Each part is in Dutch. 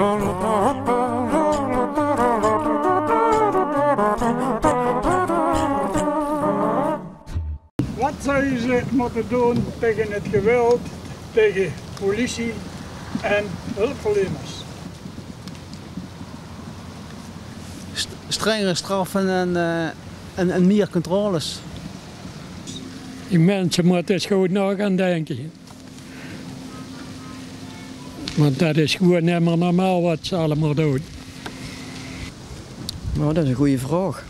Wat zou ze moeten doen tegen het geweld, tegen politie en hulpverleners? Strengere straffen en meer controles. Die mensen moeten eens goed na gaan denken. Want dat is gewoon niet meer normaal wat ze allemaal doen. Nou, dat is een goede vraag.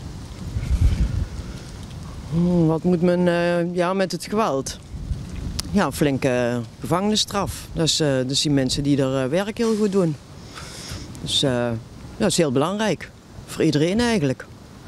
Wat moet men met het geweld? Ja, flinke gevangenisstraf. Dus die mensen die er werk heel goed doen. Dus dat is heel belangrijk. Voor iedereen eigenlijk.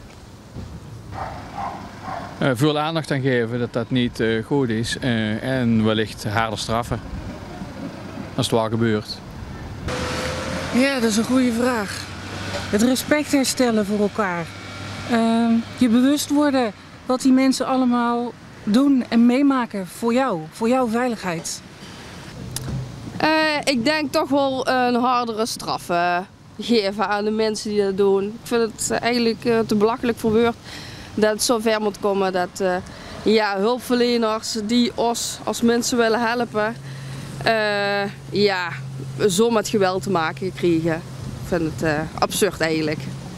Veel aandacht aan geven dat dat niet goed is en wellicht harder straffen als het wel gebeurt. Ja, dat is een goede vraag. Het respect herstellen voor elkaar. Je bewust worden wat die mensen allemaal doen en meemaken voor jouw veiligheid. Ik denk toch wel een hardere straf geven aan de mensen die dat doen. Ik vind het eigenlijk te belachelijk voor woord dat het zo ver moet komen dat hulpverleners die ons als mensen willen helpen, zo met geweld te maken krijgen. Ik vind het absurd eigenlijk.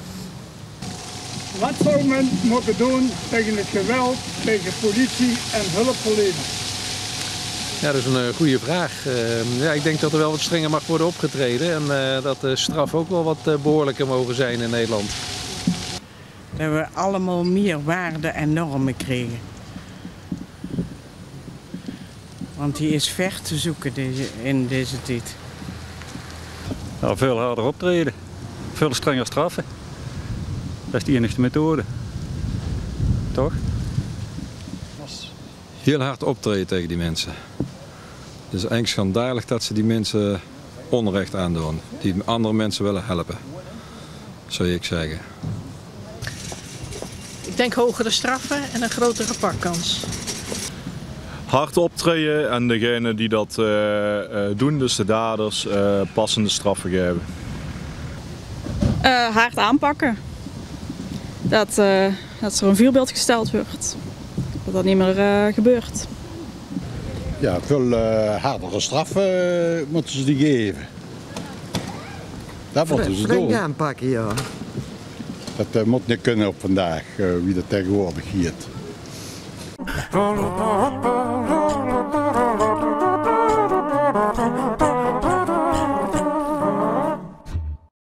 Wat zou men moeten doen tegen het geweld, tegen politie en hulpverleners? Ja, dat is een goede vraag. Ik denk dat er wel wat strenger mag worden opgetreden en dat de straf ook wel wat behoorlijker mogen zijn in Nederland. Dat we allemaal meer waarden en normen krijgen. Want die is ver te zoeken in deze tijd. Ja, veel harder optreden, veel strenger straffen. Dat is de enige methode. Toch? Heel hard optreden tegen die mensen. Het is eigenlijk schandalig dat ze die mensen onrecht aandoen. Die andere mensen willen helpen. Zou ik zeggen. Ik denk hogere straffen en een grotere pakkans. Hard optreden en degenen die dat doen, dus de daders, passende straffen geven. Hard aanpakken. Dat er een voorbeeld gesteld wordt. Dat dat niet meer gebeurt. Ja, veel hardere straffen moeten ze die geven. Dat moeten ze doen. Aanpakken, ja. Dat moet niet kunnen op vandaag, wie dat tegenwoordig giet.